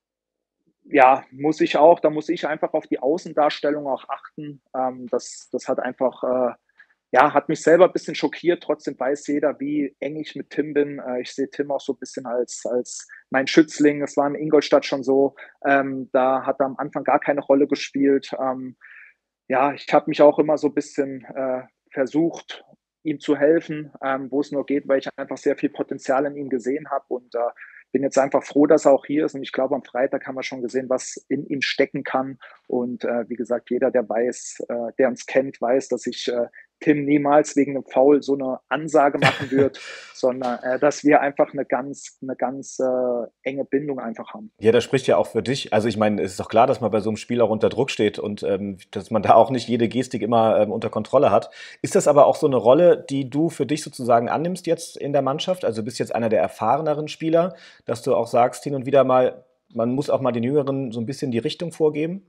ja, muss ich auch, da muss ich einfach auf die Außendarstellung auch achten. Ähm, das, das hat einfach, äh, ja, hat mich selber ein bisschen schockiert. Trotzdem weiß jeder, wie eng ich mit Tim bin. Äh, ich sehe Tim auch so ein bisschen als, als mein Schützling. Es war in Ingolstadt schon so. Ähm, da hat er am Anfang gar keine Rolle gespielt. Ähm, ja, ich habe mich auch immer so ein bisschen äh, versucht, ihm zu helfen, ähm, wo es nur geht, weil ich einfach sehr viel Potenzial in ihm gesehen habe und äh, bin jetzt einfach froh, dass er auch hier ist. Und ich glaube, am Freitag haben wir schon gesehen, was in ihm stecken kann. Und äh, wie gesagt, jeder, der weiß, äh, der uns kennt, weiß, dass ich äh, Tim niemals wegen einem Foul so eine Ansage machen wird, sondern äh, dass wir einfach eine ganz, eine ganz äh, enge Bindung einfach haben. Ja, das spricht ja auch für dich. Also ich meine, es ist doch klar, dass man bei so einem Spiel auch unter Druck steht und ähm, dass man da auch nicht jede Gestik immer ähm, unter Kontrolle hat. Ist das aber auch so eine Rolle, die du für dich sozusagen annimmst jetzt in der Mannschaft? Also du bist jetzt einer der erfahreneren Spieler, dass du auch sagst hin und wieder mal, man muss auch mal den Jüngeren so ein bisschen die Richtung vorgeben?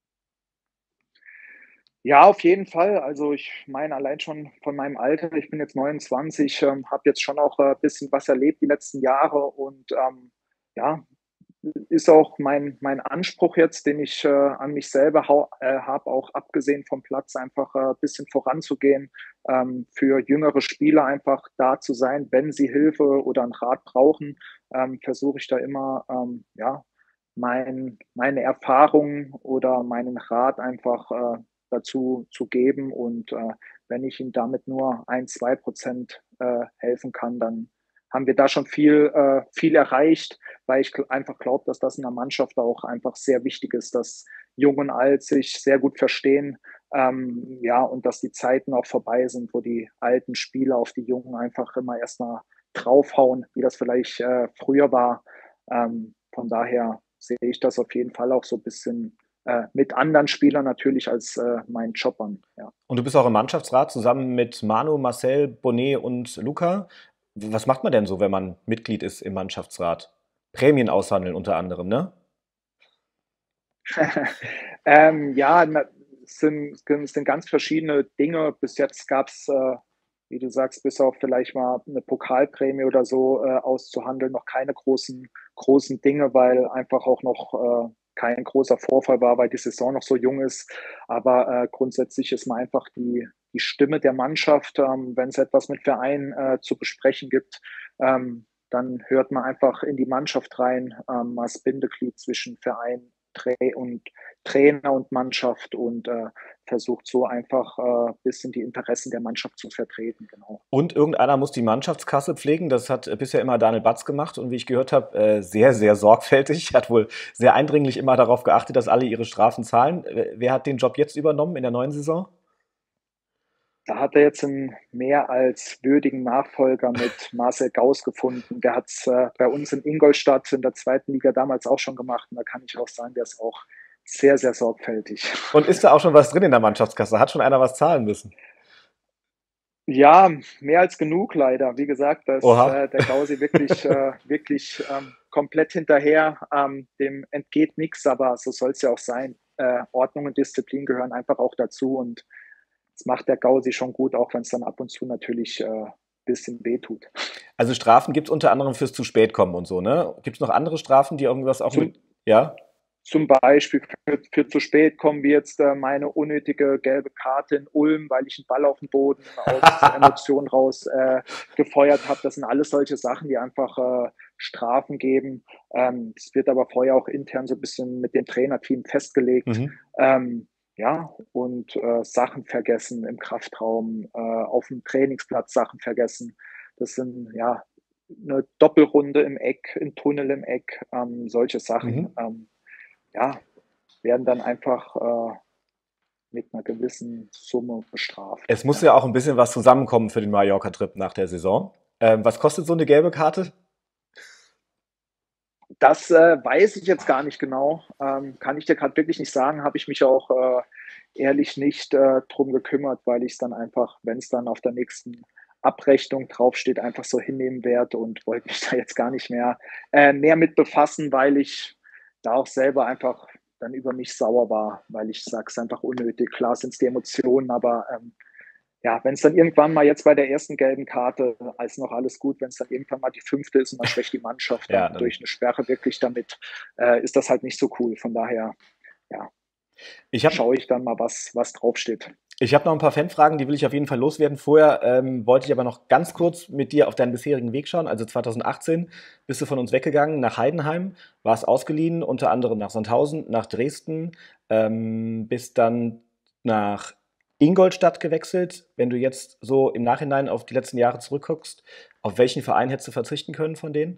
Ja, auf jeden Fall. Also ich meine, allein schon von meinem Alter, ich bin jetzt neunundzwanzig, ähm, habe jetzt schon auch ein äh, bisschen was erlebt die letzten Jahre und ähm, ja, ist auch mein, mein Anspruch jetzt, den ich äh, an mich selber äh, habe, auch abgesehen vom Platz, einfach ein äh, bisschen voranzugehen, ähm, für jüngere Spieler einfach da zu sein, wenn sie Hilfe oder einen Rat brauchen, ähm, versuche ich da immer, ähm, ja, mein, meine Erfahrungen oder meinen Rat einfach äh, dazu zu geben. Und äh, wenn ich ihm damit nur ein, zwei Prozent äh, helfen kann, dann haben wir da schon viel, äh, viel erreicht, weil ich einfach glaube, dass das in der Mannschaft auch einfach sehr wichtig ist, dass Jung und Alt sich sehr gut verstehen. Ähm, ja, und dass die Zeiten auch vorbei sind, wo die alten Spieler auf die Jungen einfach immer erstmal draufhauen, wie das vielleicht äh, früher war. Ähm, von daher sehe ich das auf jeden Fall auch so ein bisschen äh, mit anderen Spielern natürlich als äh, meinen Job an. Ja. Und du bist auch im Mannschaftsrat zusammen mit Manu, Marcel, Bonnet und Luca. Was macht man denn so, wenn man Mitglied ist im Mannschaftsrat? Prämien aushandeln unter anderem, ne? ähm, ja, na, es sind, es sind ganz verschiedene Dinge. Bis jetzt gab es, äh, wie du sagst, bis auf vielleicht mal eine Pokalprämie oder so äh, auszuhandeln, noch keine großen, großen Dinge, weil einfach auch noch äh, kein großer Vorfall war, weil die Saison noch so jung ist. Aber äh, grundsätzlich ist man einfach die, die Stimme der Mannschaft, ähm, wenn es etwas mit Verein äh, zu besprechen gibt. Ähm, dann hört man einfach in die Mannschaft rein, ähm, als Bindeglied zwischen Verein und Trainer und Mannschaft und äh, versucht so einfach ein äh, bisschen die Interessen der Mannschaft zu vertreten. Genau. Und irgendeiner muss die Mannschaftskasse pflegen. Das hat bisher immer Daniel Batz gemacht und wie ich gehört habe, äh, sehr, sehr sorgfältig. Hat wohl sehr eindringlich immer darauf geachtet, dass alle ihre Strafen zahlen. Wer hat den Job jetzt übernommen in der neuen Saison? Da hat er jetzt einen mehr als würdigen Nachfolger mit Marcel Gauss gefunden. Der hat es äh, bei uns in Ingolstadt in der zweiten Liga damals auch schon gemacht. Und da kann ich auch sagen, der ist auch sehr, sehr sorgfältig. Und ist da auch schon was drin in der Mannschaftskasse? Hat schon einer was zahlen müssen? Ja, mehr als genug leider. Wie gesagt, da ist Oha. äh, der Gausi wirklich, äh, wirklich ähm, komplett hinterher. Ähm, dem entgeht nichts, aber so soll es ja auch sein. Äh, Ordnung und Disziplin gehören einfach auch dazu und das macht der Gausi schon gut, auch wenn es dann ab und zu natürlich äh, ein bisschen wehtut. Also Strafen gibt es unter anderem fürs zu spät kommen und so, ne? Gibt es noch andere Strafen, die irgendwas auch Zum, mit, ja? Zum Beispiel für, für zu spät kommen, wie jetzt äh, meine unnötige gelbe Karte in Ulm, weil ich einen Ball auf den Boden aus Emotionen raus äh, gefeuert habe. Das sind alles solche Sachen, die einfach äh, Strafen geben. Ähm, es wird aber vorher auch intern so ein bisschen mit dem Trainerteam festgelegt. Mhm. Ähm, ja, und äh, Sachen vergessen im Kraftraum, äh, auf dem Trainingsplatz Sachen vergessen. Das sind ja eine Doppelrunde im Eck, ein Tunnel im Eck, ähm, solche Sachen. Mhm. Ähm, ja, werden dann einfach äh, mit einer gewissen Summe bestraft. Es muss Ja. ja auch ein bisschen was zusammenkommen für den Mallorca-Trip nach der Saison. Ähm, was kostet so eine gelbe Karte? Das äh, weiß ich jetzt gar nicht genau. Ähm, kann ich dir gerade wirklich nicht sagen. Habe ich mich auch äh, ehrlich nicht äh, drum gekümmert, weil ich es dann einfach, wenn es dann auf der nächsten Abrechnung draufsteht, einfach so hinnehmen werde und wollte mich da jetzt gar nicht mehr, äh, mehr mit befassen, weil ich da auch selber einfach dann über mich sauer war, weil ich sage es einfach unnötig. Klar sind es die Emotionen, aber ähm, ja, wenn es dann irgendwann mal jetzt bei der ersten gelben Karte, ist noch alles gut, wenn es dann irgendwann mal die fünfte ist und man schwächt die Mannschaft Ja, dann dann. durch eine Sperre wirklich damit, äh, ist das halt nicht so cool. Von daher, ja, Ich habe schaue ich dann mal, was, was draufsteht. ich hab noch ein paar Fanfragen, die will ich auf jeden Fall loswerden. Vorher ähm, wollte ich aber noch ganz kurz mit dir auf deinen bisherigen Weg schauen. Also zwanzig achtzehn bist du von uns weggegangen nach Heidenheim, warst ausgeliehen, unter anderem nach Sandhausen, nach Dresden, ähm, bist dann nach Ingolstadt gewechselt. Wenn du jetzt so im Nachhinein auf die letzten Jahre zurückguckst, auf welchen Verein hättest du verzichten können von denen?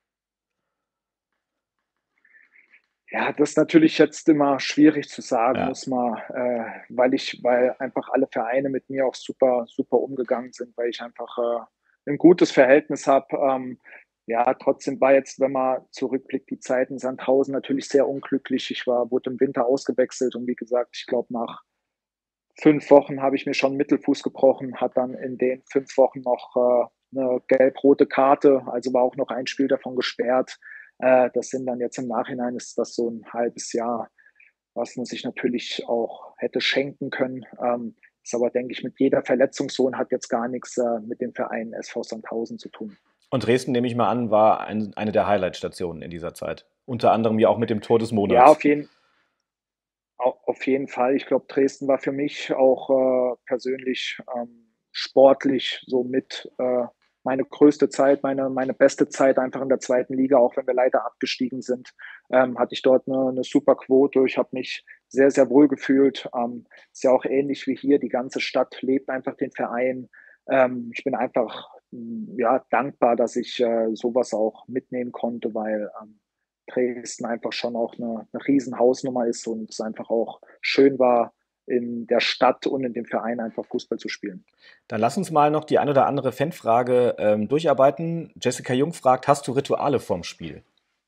Ja, das ist natürlich jetzt immer schwierig zu sagen, Ja. muss man, äh, weil ich, weil einfach alle Vereine mit mir auch super, super umgegangen sind, weil ich einfach äh, ein gutes Verhältnis habe. Ähm, ja, trotzdem war jetzt, wenn man zurückblickt, die Zeit in Sandhausen natürlich sehr unglücklich. Ich war, wurde im Winter ausgewechselt und wie gesagt, ich glaube, nach fünf Wochen habe ich mir schon einen Mittelfuß gebrochen, hat dann in den fünf Wochen noch äh, eine gelb-rote Karte, also war auch noch ein Spiel davon gesperrt. Äh, das sind dann jetzt im Nachhinein ist das so ein halbes Jahr, was man sich natürlich auch hätte schenken können. Ähm, ist aber, denke ich, mit jeder Verletzung so und hat jetzt gar nichts äh, mit dem Verein S V Sandhausen zu tun. Und Dresden, nehme ich mal an, war ein, eine der Highlight-Stationen in dieser Zeit. Unter anderem ja auch mit dem Tor des Ja, Monats. auf jeden, auf jeden Fall. Ich glaube, Dresden war für mich auch äh, persönlich ähm, sportlich so mit äh, meine größte Zeit, meine, meine beste Zeit einfach in der zweiten Liga, auch wenn wir leider abgestiegen sind, ähm, hatte ich dort eine, eine super Quote. Ich habe mich sehr, sehr wohl gefühlt. Ähm, ist ja auch ähnlich wie hier. Die ganze Stadt lebt einfach den Verein. Ähm, ich bin einfach ja, dankbar, dass ich äh, sowas auch mitnehmen konnte, weil ähm, Dresden einfach schon auch eine, eine riesen Hausnummer ist und es einfach auch schön war, in der Stadt und in dem Verein einfach Fußball zu spielen. Dann lass uns mal noch die ein oder andere Fanfrage ähm, durcharbeiten. Jessica Jung fragt, hast du Rituale vorm Spiel?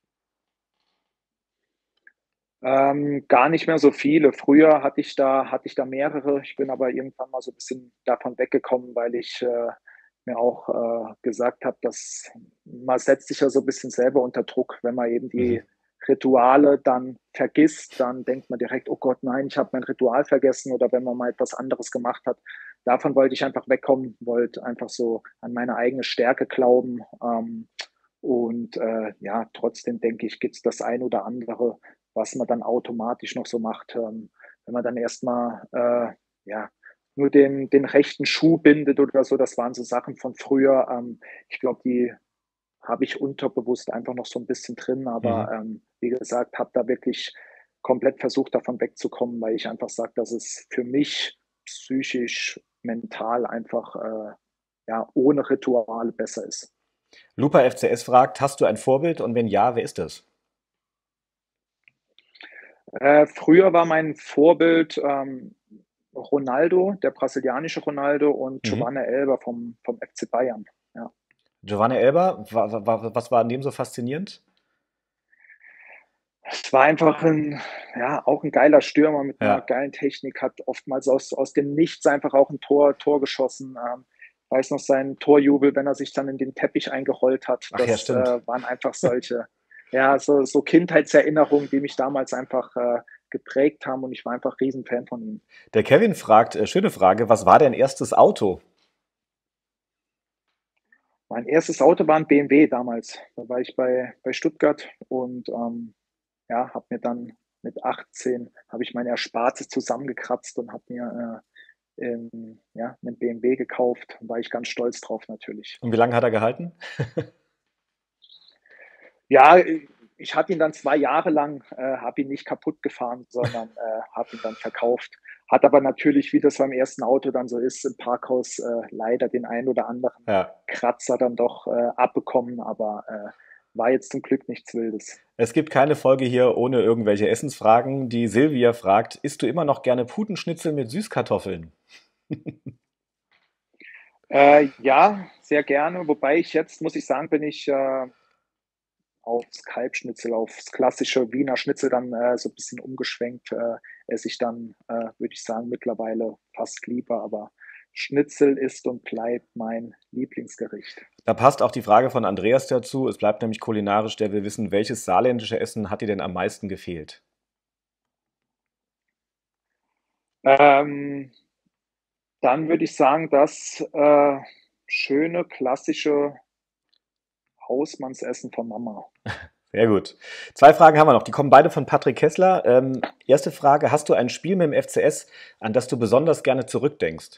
Ähm, gar nicht mehr so viele. Früher hatte ich da, hatte ich da mehrere. Ich bin aber irgendwann mal so ein bisschen davon weggekommen, weil ich äh, mir auch äh, gesagt habe, dass man setzt sich ja so ein bisschen selber unter Druck, wenn man eben die Mhm. Rituale dann vergisst, dann denkt man direkt, oh Gott, nein, ich habe mein Ritual vergessen oder wenn man mal etwas anderes gemacht hat. Davon wollte ich einfach wegkommen, wollte einfach so an meine eigene Stärke glauben. Ähm, und äh, ja, trotzdem denke ich, gibt es das ein oder andere, was man dann automatisch noch so macht, ähm, wenn man dann erstmal äh, ja, nur den, den rechten Schuh bindet oder so. Das waren so Sachen von früher. Ähm, ich glaube, die habe ich unterbewusst einfach noch so ein bisschen drin, aber Mhm. ähm, wie gesagt, habe da wirklich komplett versucht, davon wegzukommen, weil ich einfach sage, dass es für mich psychisch, mental einfach äh, ja, ohne Rituale besser ist. Lupa F C S fragt, hast du ein Vorbild und wenn ja, wer ist es? Äh, früher war mein Vorbild ähm, Ronaldo, der brasilianische Ronaldo und Mhm. Giovanna Elber vom, vom F C Bayern. Ja. Giovanni Elber, wa- wa- was war an dem so faszinierend? Es war einfach ein, ja, auch ein geiler Stürmer mit einer Ja. geilen Technik, hat oftmals aus, aus dem Nichts einfach auch ein Tor, Tor geschossen. Ähm, weiß noch seinen Torjubel, wenn er sich dann in den Teppich eingerollt hat. Ach ja, Das stimmt. äh, waren einfach solche, ja, so, so Kindheitserinnerungen, die mich damals einfach äh, geprägt haben und ich war einfach Riesenfan von ihm. Der Kevin fragt, äh, schöne Frage, was war dein erstes Auto? Mein erstes Auto war ein B M W damals. Da war ich bei, bei Stuttgart und ähm, ja, habe mir dann mit achtzehn habe ich mein Erspartes zusammengekratzt und habe mir äh, ähm, ja, einen B M W gekauft. Da war ich ganz stolz drauf natürlich. Und wie lange hat er gehalten? Ja, ich hatte ihn dann zwei Jahre lang, äh, habe ihn nicht kaputt gefahren, sondern äh, habe ihn dann verkauft. Hat aber natürlich, wie das beim ersten Auto dann so ist, im Parkhaus äh, leider den einen oder anderen Ja. Kratzer dann doch äh, abbekommen, aber äh, war jetzt zum Glück nichts Wildes. Es gibt keine Folge hier ohne irgendwelche Essensfragen. Die Silvia fragt, isst du immer noch gerne Putenschnitzel mit Süßkartoffeln? Äh, ja, sehr gerne, wobei ich jetzt, muss ich sagen, bin ich äh, aufs Kalbschnitzel, aufs klassische Wiener Schnitzel dann äh, so ein bisschen umgeschwenkt. Äh, esse ich dann, äh, würde ich sagen, mittlerweile fast lieber, aber Schnitzel ist und bleibt mein Lieblingsgericht. Da passt auch die Frage von Andreas dazu. Es bleibt nämlich kulinarisch, der will wissen, welches saarländische Essen hat dir denn am meisten gefehlt? Ähm, Dann würde ich sagen, das äh, schöne, klassische Hausmannsessen von Mama. Sehr gut. Zwei Fragen haben wir noch. Die kommen beide von Patrick Kessler. Ähm, erste Frage: Hast du ein Spiel mit dem F C S, an das du besonders gerne zurückdenkst?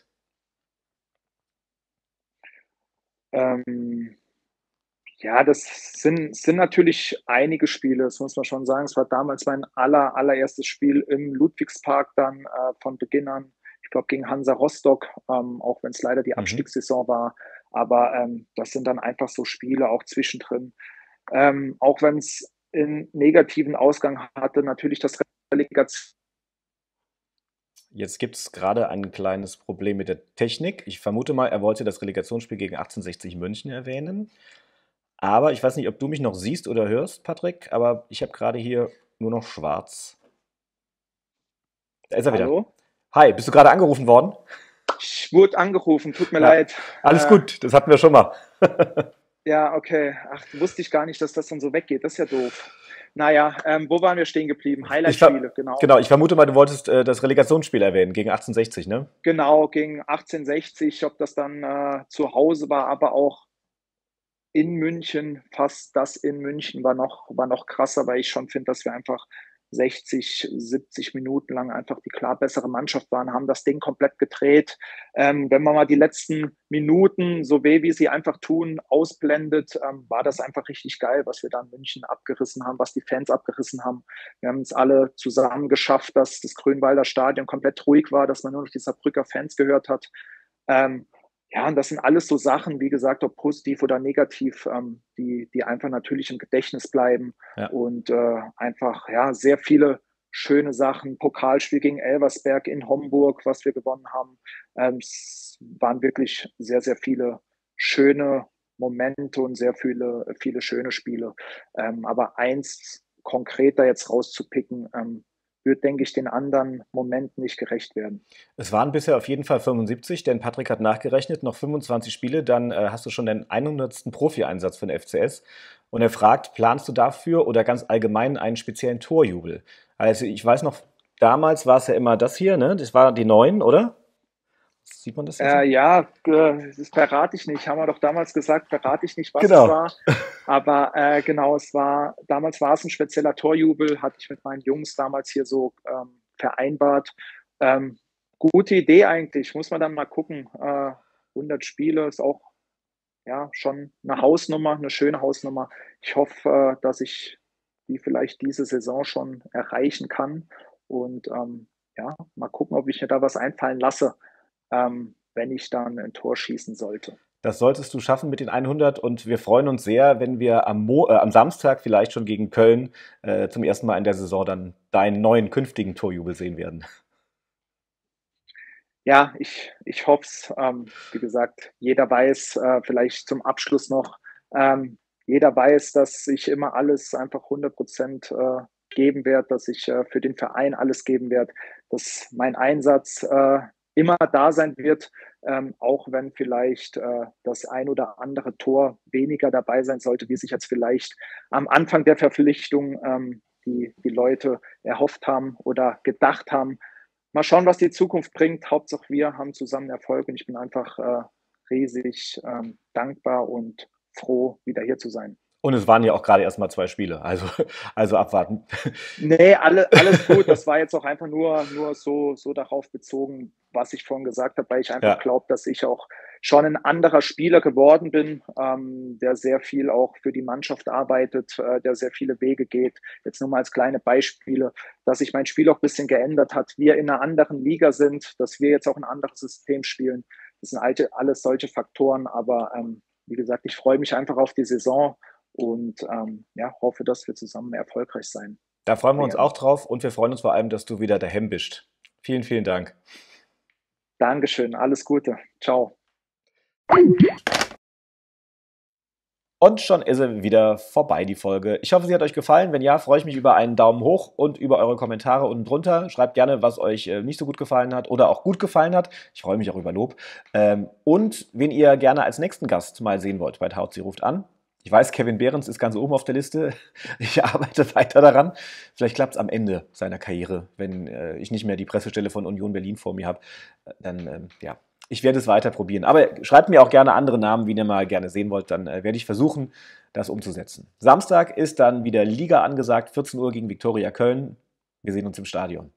Ähm, ja, das sind, sind natürlich einige Spiele, das muss man schon sagen. Es war damals mein aller, allererstes Spiel im Ludwigspark dann äh, von Beginn an. Ich glaube gegen Hansa Rostock, ähm, auch wenn es leider die Mhm. Abstiegssaison war. Aber ähm, das sind dann einfach so Spiele auch zwischendrin. Ähm, auch wenn es einen negativen Ausgang hatte, natürlich das Relegation. Jetzt gibt es gerade ein kleines Problem mit der Technik. Ich vermute mal, er wollte das Relegationsspiel gegen achtzehnhundertsechzig München erwähnen. Aber ich weiß nicht, ob du mich noch siehst oder hörst, Patrick, aber ich habe gerade hier nur noch schwarz. Da ist er wieder. Hallo? Hi, bist du gerade angerufen worden? Ich wurde angerufen, tut mir Ja, leid. alles Äh, gut, das hatten wir schon mal. ja, okay. Ach, wusste ich gar nicht, dass das dann so weggeht. Das ist ja doof. Naja, ähm, wo waren wir stehen geblieben? Ich ver Highlight-Spiele, genau. genau, ich vermute mal, du wolltest äh, das Relegationsspiel erwähnen gegen achtzehnhundertsechzig, ne? Genau, gegen achtzehnhundertsechzig, ob das dann äh, zu Hause war, aber auch in München, fast das in München war noch, war noch krasser, weil ich schon finde, dass wir einfach sechzig, siebzig Minuten lang einfach die klar bessere Mannschaft waren, haben das Ding komplett gedreht. Ähm, wenn man mal die letzten Minuten, so weh wie sie einfach tun, ausblendet, ähm, war das einfach richtig geil, was wir da in München abgerissen haben, was die Fans abgerissen haben. Wir haben es alle zusammen geschafft, dass das Grünwalder Stadion komplett ruhig war, dass man nur noch die Saarbrücker Fans gehört hat. Ähm, ja, und das sind alles so Sachen, wie gesagt, ob positiv oder negativ, ähm, die, die einfach natürlich im Gedächtnis bleiben Ja. und äh, einfach, ja, sehr viele schöne Sachen. Pokalspiel gegen Elversberg in Homburg, was wir gewonnen haben. Ähm, es waren wirklich sehr, sehr viele schöne Momente und sehr viele, viele schöne Spiele. Ähm, aber eins konkreter jetzt rauszupicken, ähm, wird, denke ich, den anderen Momenten nicht gerecht werden. Es waren bisher auf jeden Fall fünfundsiebzig, denn Patrick hat nachgerechnet, noch fünfundzwanzig Spiele, dann äh, hast du schon den hundertsten Profi-Einsatz für den F C S. Und er fragt, planst du dafür oder ganz allgemein einen speziellen Torjubel? Also ich weiß noch, damals war es ja immer das hier, ne? Das war die neun, oder? Sieht man das jetzt Äh, noch? ja, äh, das verrate ich nicht. Haben wir doch damals gesagt, verrate ich nicht, was es Genau. war. Aber äh, genau, es war, damals war es ein spezieller Torjubel, hatte ich mit meinen Jungs damals hier so ähm, vereinbart. Ähm, Gute Idee eigentlich, muss man dann mal gucken. Äh, hundert Spiele ist auch ja schon eine Hausnummer, eine schöne Hausnummer. Ich hoffe, äh, dass ich die vielleicht diese Saison schon erreichen kann. Und ähm, ja, mal gucken, ob ich mir da was einfallen lasse, ähm, wenn ich dann ein Tor schießen sollte. Das solltest du schaffen mit den hundert und wir freuen uns sehr, wenn wir am, Mo äh, am Samstag vielleicht schon gegen Köln äh, zum ersten Mal in der Saison dann deinen neuen künftigen Torjubel sehen werden. Ja, ich, ich hoffe es. Ähm, wie gesagt, jeder weiß, äh, vielleicht zum Abschluss noch, ähm, jeder weiß, dass ich immer alles einfach hundert Prozent äh, geben werde, dass ich äh, für den Verein alles geben werde, dass mein Einsatz äh, immer da sein wird. ähm, auch wenn vielleicht äh, das ein oder andere Tor weniger dabei sein sollte, wie sich jetzt vielleicht am Anfang der Verpflichtung ähm, die, die Leute erhofft haben oder gedacht haben. Mal schauen, was die Zukunft bringt. Hauptsache wir haben zusammen Erfolg und ich bin einfach äh, riesig ähm, dankbar und froh, wieder hier zu sein. Und es waren ja auch gerade erst mal zwei Spiele, also, also abwarten. Nee, alle, alles gut. Das war jetzt auch einfach nur, nur so, so darauf bezogen, was ich vorhin gesagt habe, weil ich einfach Ja, glaube, dass ich auch schon ein anderer Spieler geworden bin, ähm, der sehr viel auch für die Mannschaft arbeitet, äh, der sehr viele Wege geht. Jetzt nur mal als kleine Beispiele, dass sich mein Spiel auch ein bisschen geändert hat. Wir in einer anderen Liga sind, dass wir jetzt auch ein anderes System spielen. Das sind alte, alles solche Faktoren. Aber ähm, wie gesagt, ich freue mich einfach auf die Saison und ähm, ja, hoffe, dass wir zusammen erfolgreich sein da freuen wir uns werden. auch drauf und wir freuen uns vor allem, dass du wieder daheim bist. Vielen, vielen Dank. Dankeschön, alles Gute. Ciao. Und schon ist sie wieder vorbei, die Folge. Ich hoffe, sie hat euch gefallen. Wenn ja, freue ich mich über einen Daumen hoch und über eure Kommentare unten drunter. Schreibt gerne, was euch äh, nicht so gut gefallen hat oder auch gut gefallen hat. Ich freue mich auch über Lob. Ähm, und wen ihr gerne als nächsten Gast mal sehen wollt bei Tauzi ruft an. Ich weiß, Kevin Behrens ist ganz oben auf der Liste. Ich arbeite weiter daran. Vielleicht klappt es am Ende seiner Karriere, wenn äh, ich nicht mehr die Pressestelle von Union Berlin vor mir habe. Dann, ähm, ja, ich werde es weiter probieren. Aber schreibt mir auch gerne andere Namen, wie ihr mal gerne sehen wollt. Dann äh, werde ich versuchen, das umzusetzen. Samstag ist dann wieder Liga angesagt, vierzehn Uhr gegen Viktoria Köln. Wir sehen uns im Stadion.